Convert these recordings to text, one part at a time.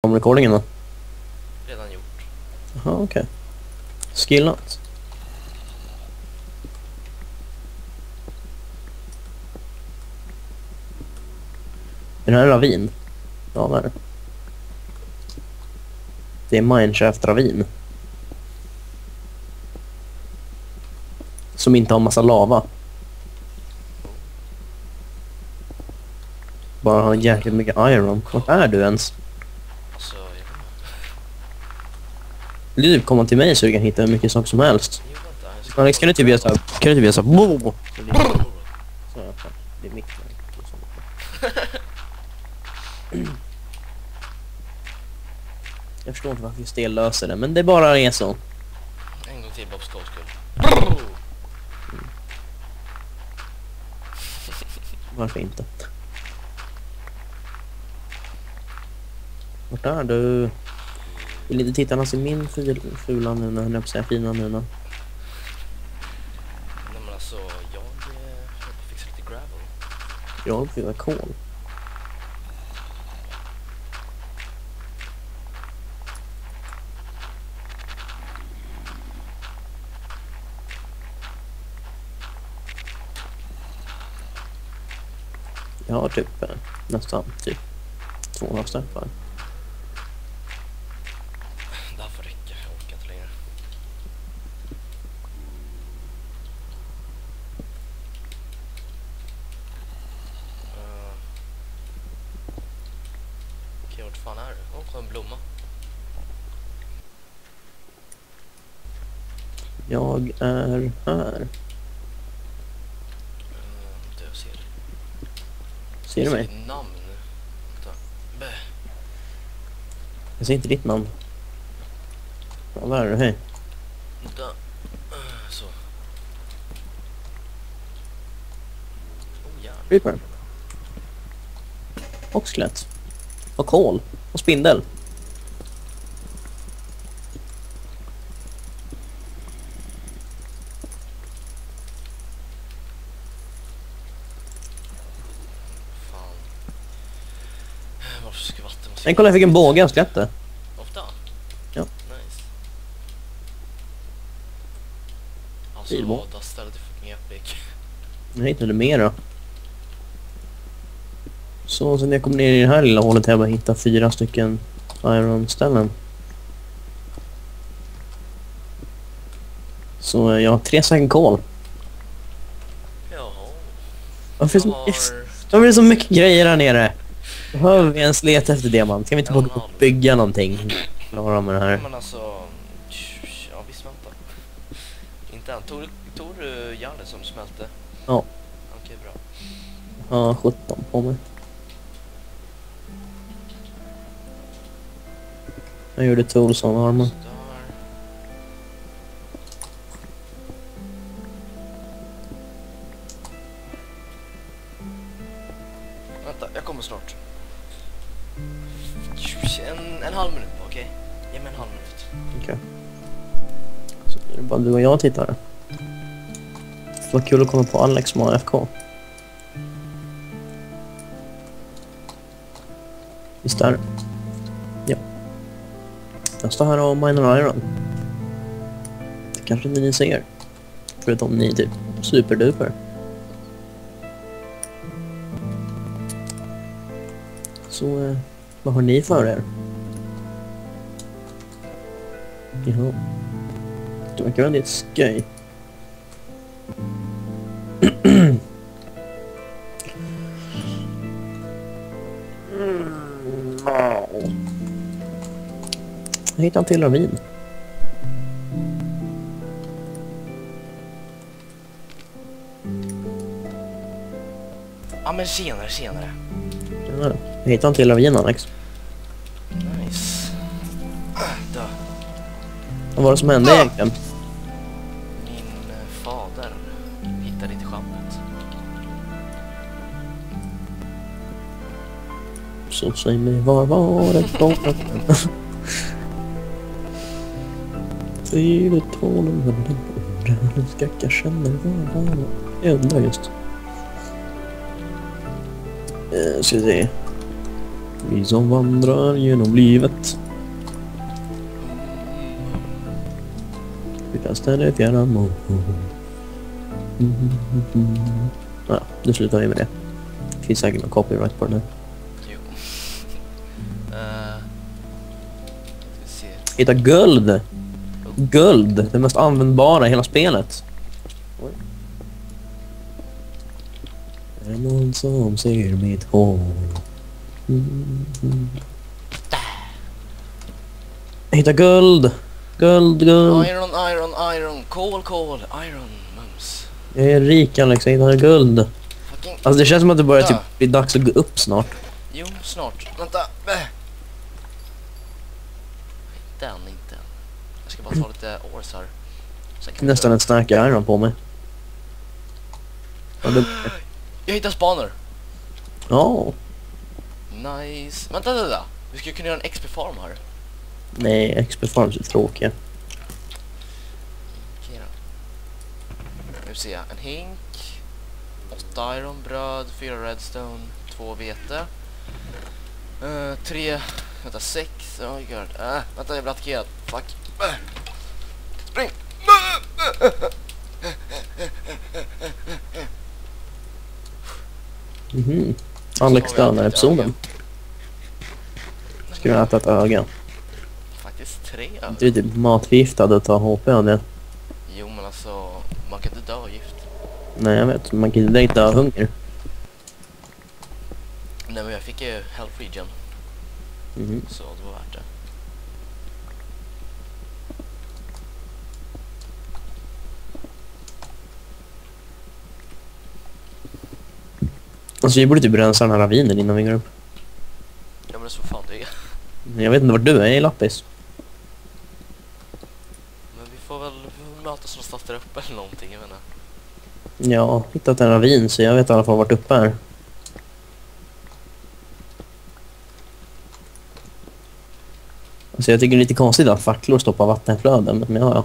Om recordingen då? Redan gjort. Jaha, okej. Skillat. Är det här en ravin? Ja, vad är det? Det är Mineshaft-ravin. Som inte har massa lava. Bara har jäkligt mycket iron. Vart är du ens? Alltså, jag vet inte. Vill du komma till mig så du kan hitta hur mycket saker som helst? Jo, vänta. Jag ska Alex, kan du typ göra såhär? Kan du typ göra såhär? Så här, det är mitt. Jag förstår inte varför Stel löser det, men det bara är så. En gång till bara för skojs skull. Varför inte? Vart är du? Vill inte tittarna se min fula nuna, höll jag på att säga, fina nuna? Nej, men alltså, jag håller på att fixa lite gravel. Jag håller på att fylla kol. Jag har typ nästan typ 200 steppar. Det här får räcka, jag orkar inte längre. Okej, vart fan är du? Åh, kolla en blomma. Jag är här. Det jag ser. Ser du mig? Ditt namn. Vänta. Bä. Jag ser inte ditt namn. Ja, vad är det? Hej. Vänta. Så. Oh, järn. Reaper. Och skelett. Och kol. Och spindel. Fan. Varför ska vatten vara så... Men kolla, jag fick en båge av skelettet. Ofta? Ja. Nice. Pilbåge. Alltså, det stället är fucking epic. Jag hittade mer då. Så sen jag kom ner i det här lilla hålet har jag bara hittat 4 stycken iron-ställen. Så jag har 3 säcken kol. Jaha. Varför är det så mycket grejer här nere? Behöver vi ens leta efter diamant? Kan vi inte bara gå och bygga någonting? Klara med det här. Men alltså... Ja, visst, vänta. Inte än. Tog du järnet som smälte? Ja. Okej, bra. Jag har 17 på mig. Jag gjorde tools on armor. Där. Vänta, jag kommer snart. En halv minut, okej? Ge mig en halv minut. Okej. Så är det bara du och jag tittar. Det var kul att komma på Alex som har AFK. Visst är det? Ja. Jag står här och miner iron. Det kanske inte ni ser. Förutom ni typ superduper. Så vad har ni för er? Jaha. Det verkar väldigt skoj. Jag hittade en till ravin. Ja, men senare. Ja, jag hittade en till ravin, Alex. Nice. Dö. Vad var det som hände egentligen? Min fader hittade inte schampet. Så säg mig, var det borta? Säg det tålen, men den undrar, skacka känner var det? Jag undrar just. Ska vi se. Vi som vandrar genom livet. Vi kastar det fjärran mål. Ja, nu slutar vi med det. Det finns säkert någon copyright på den här. Jo. Vi ser. Hitta guld! Guld! Det mest användbara i hela spelet. Oj. Är det någon som ser mitt hår? Hitta guld! Guld! Iron, kol, iron, mums. Jag är rik, Alex, jag hittar guld. Fucking... Alltså det känns som att det börjar typ bli dags att gå upp snart. Jo, snart. Vänta. Inte än. Jag ska bara ta lite års här. Sen kan vi Nästan dö. en stark iron på mig. Jag hittar spaner. Ja. Nice. Vänta. Vi skulle kunna göra en XP-farm här. Nej, XP Farms är tråkiga. Okej då. Nu får se. En hink. 8 iron, bröd, 4 redstone, 2 vete. 3... Vänta, 6. Oh my god. Vänta, jag blir attackerad. Fuck. Spring! Mhm. Alex dödar episoden. Ska du äta ett öga? Faktiskt 3. Du är typ matförgiftad och tar HP av det. Jo, men alltså, man kan inte dö av gift. Nej, jag vet. Man kan inte dö av hunger. Nej, men jag fick ju health regen. Mhm. Så det var värt det. Alltså vi borde typ rensa den här ravinen innan vi går upp. Ja, men det är så fan det är. Jag vet inte vart du är i Lappis. Men vi får väl mötas någonstans där uppe eller någonting, jag vet inte. Jag har hittat en ravin så jag vet i alla fall vart uppe är. Alltså jag tycker det är lite konstigt att facklor stoppar vattenflöden, men ja.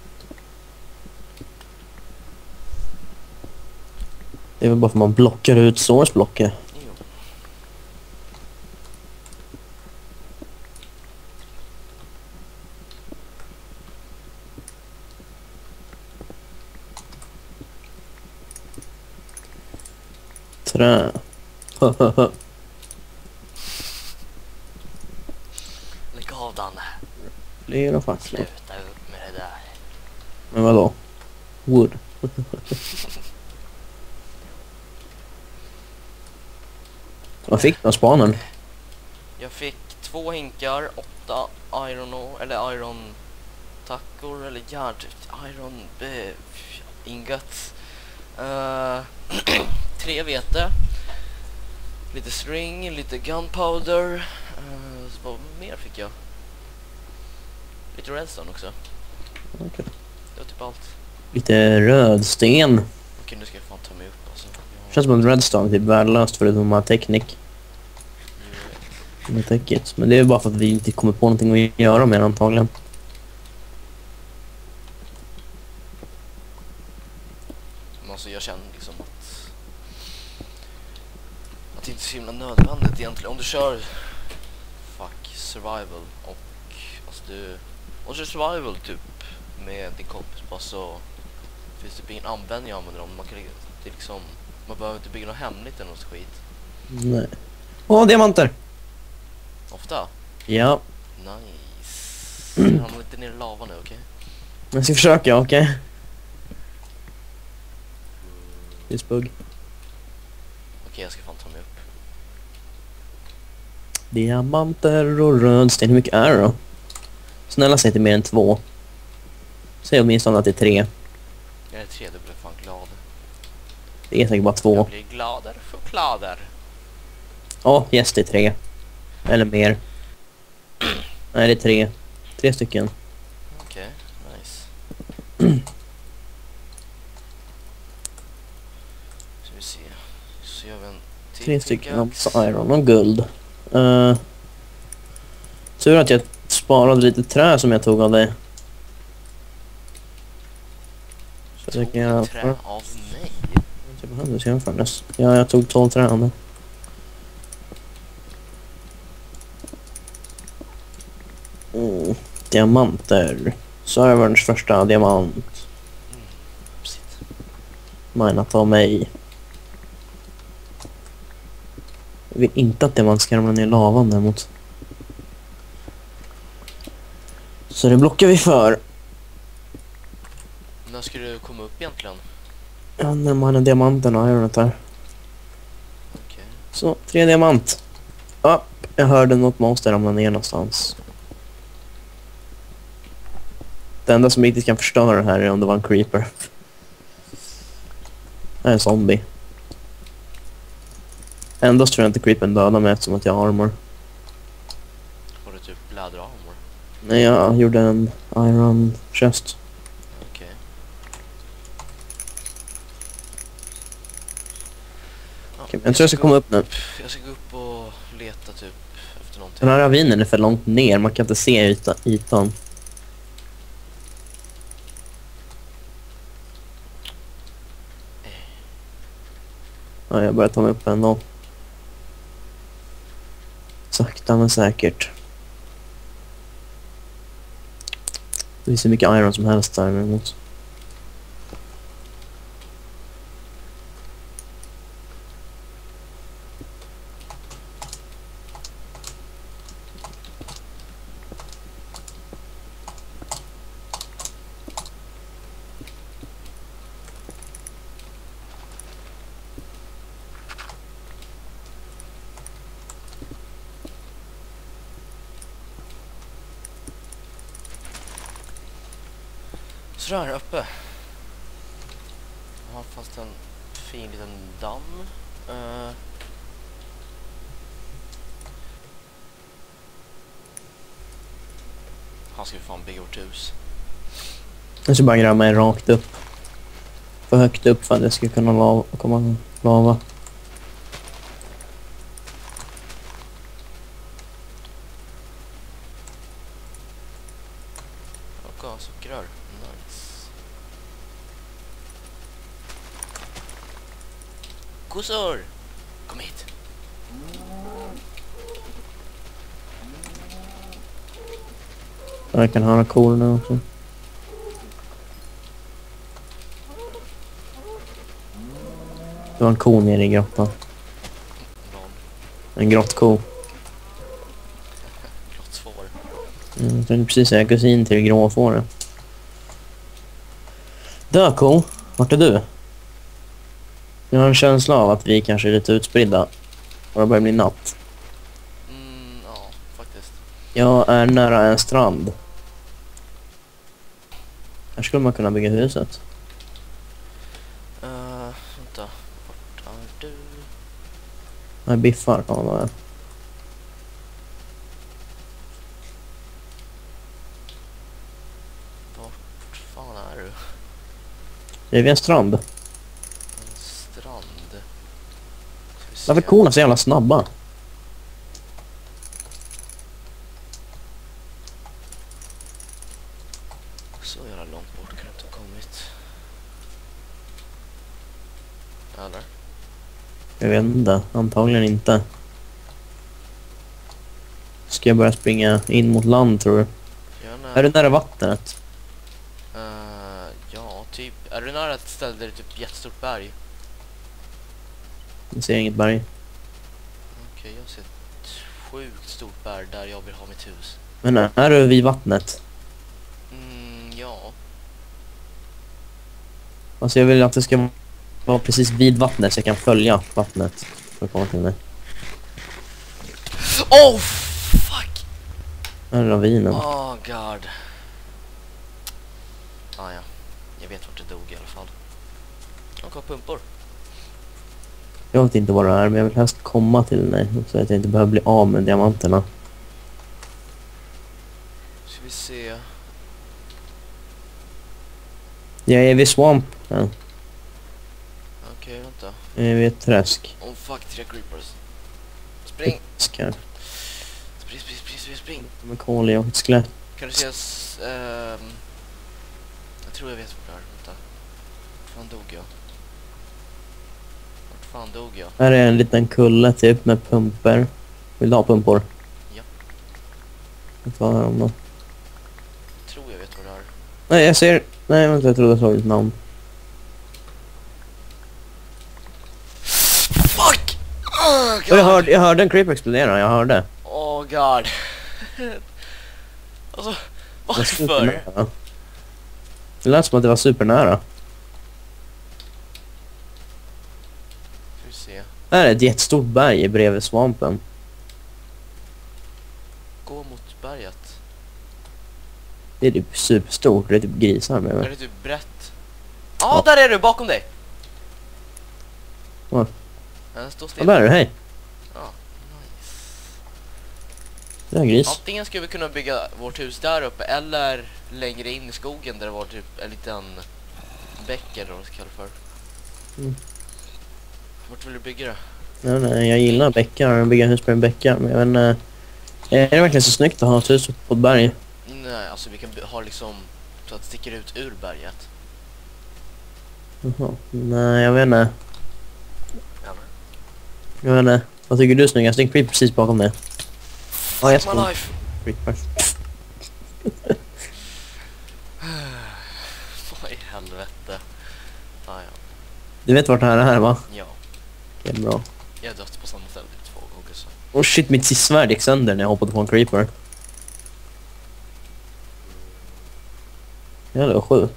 Det är väl bara för man blockar ut sourceblocket. Jo. Trä. Lägg av, Danne. Flera facklor. Sluta upp med det där. Men vadå? Wood. Vad fick du av spanen? Jag fick 2 hinkar, 8 iron tackor eller järn, iron ingots, 3 vete, lite string, lite gunpowder, vad mer fick jag? Lite redstone också. Okay. Det var typ allt. Lite rödsten. Okej, nu ska jag fan ta mig upp alltså. Känns som att redstone är typ värdelöst förutom att teknik. Jo, Med täcket. Men det är bara för att vi inte kommer på någonting att göra med antagligen. men alltså jag känner liksom att det inte är så himla nödvändigt egentligen. Om du kör survival och alltså om du kör survival typ med din kompis bara, så finns det ingen användning att använda dem. Man kan det är liksom, man behöver inte bygga något hemligt eller något skit. Nej. Åh, diamanter! Ofta. Ja. Nice. Jag hamnar lite ner i lava nu, okej? Jag ska försöka, okej? Husbugg. Okej, jag ska fan ta mig upp. Diamanter och rödsten. Hur mycket är det då? Snälla säg inte mer än 2. Säg åtminstone att det är 3. Jag är 3, du blir fan glad. Det är säkert bara 2. Jag blir gladare för choklader. Ja, yes, det är 3. Eller mer. Nej, det är 3. 3 stycken. Okej, nice. Så vi ser. Så gör vi en till 3 stycken pickaxe. iron och guld. Tur att jag sparade lite trä som jag tog av dig. Så det kan jag... Trä av mig. Jag behövde jämfördes. Ja, jag tog 12 trä av det. Diamanter. Serverns första diamant. Precis. Minat av mig. Jag vill inte att diamant ska ramla ner i lavan däremot. Så det blockar vi för. När ska du komma upp egentligen? Ja, när man har diamanten och ironet där. Okej. Så, 3 diamant. Ja, jag hörde något monster ramla ner någonstans. Det enda som riktigt kan förstöra det här är om det var en creeper. Det är en zombie. Ändå tror jag inte creepern dödar mig eftersom att jag har armor. Har du typ läderarmor? Nej, jag gjorde en iron chest. Okej. Ja, Okej, jag tror jag ska komma upp nu. Jag ska gå upp och leta typ efter någonting. Den här ravinen är för långt ner, man kan inte se ytan. Ja, jag börjar ta mig upp ändå. Sakta men säkert. Det finns så mycket iron som helst där emot. Så där uppe. Ja, fanns det en fin liten damm. Han ska vi fan bygga vårt hus. Jag ska bara gräva mig rakt upp. För högt upp för att det ska kunna komma lava. Och gassugrör. Nice. Kossor! Kom hit. Jag kan höra korna också. Det var en ko nere i grottan. Någon En grottko. grottsvår. Jag tänkte precis säga kusin till gråfåret. Dö ko, vart är du? Jag har en känsla av att vi kanske är lite utspridda. Och det börjar bli natt. Ja, faktiskt. Jag är nära en strand. Här skulle man kunna bygga huset. Vänta. Vart är du? Jag är biffar. Ja, vad är det? Vart fan är du? Det är vid en strand. En strand. Ska vi se. Varför är korna så jävla snabba? Så jävla långt bort kan det inte ha kommit. Eller? Jag vet inte. Antagligen inte. Ska jag börja springa in mot land, tror du? Är du nära vattnet? Ja, typ. Är du nära ett ställe där det är typ jättestort berg? Jag ser inget berg. Okej, jag ser ett sjukt stort berg där jag vill ha mitt hus. Men är du vid vattnet? Ja. Alltså jag vill att det ska vara precis vid vattnet så jag kan följa vattnet för att komma till mig. Oh, fuck! Här är ravinen. Oh, god. Ah, ja. Jag vet vart det dog i alla fall. Och har pumpor. Jag vet inte vad det är, men jag vill helst komma till dig så att jag inte behöver bli av med diamanterna. Ska vi se. Jag är vid swamp. Ja. Okej, vänta. Jag är vid ett träsk. Oh, fuck, 3 creepers. Spring! Skar. Spring! Med kol i och ett skelett. Kan du se jag tror jag vet vart det är. Vänta. Vart fan dog jag? Vart fan dog jag? Här är en liten kulle typ med pumper. Vill du ha pumpor? Ja. Vad är de då? Tror jag vet vad det är. Nej, jag ser... Nej, vänta, jag trodde jag såg ett namn. Fuck! Oh, Och jag hörde en creep explodera, jag hörde. Oh god. Alltså, varför? Supernära. Det lät som att det var supernära. Ska vi se. Det här är ett jättestort berg bredvid svampen. Gå mot berget. Det är typ superstort, det är typ grisar med Är mig. det typ brett? Ja, där är du, bakom dig! Var? Den står Ja, still. där är du, hej. Ja, nice. Det är en gris. Antingen ska vi kunna bygga vårt hus där uppe eller längre in i skogen där det var typ en liten bäck eller vad det ska kalla för. Mm. Vart vill du bygga det? Nej, jag gillar bäckar, bygga hus på en bäckar, men jag vet inte... Är det verkligen så snyggt att ha ett hus på ett berg? Nej, alltså vi kan ha liksom så att det sticker ut ur berget. Jaha. Nej, jag vet inte. Ja, Jag vet inte. Vad tycker du är snyggast? Det är en creep precis bakom dig. Ja, jag my ska... life. Creeper. Vad i helvete. Ah, ja. Du vet vart det här är, va? Ja, Det är bra. jag har dött på samma ställe typ 2 gånger så. Oh shit, mitt svärd gick sönder när jag hoppade på en creeper. Ja, det var 7.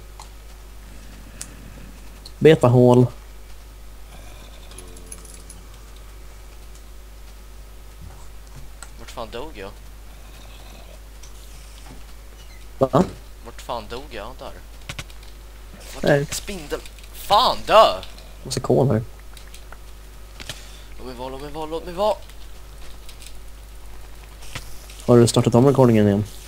Betahål. Vart fan dog jag? Va? Vart fan dog jag? Där. Nej. Spindel. Fan, dö! Massa kol här. Låt mig vara. Har du startat om recordingen igen?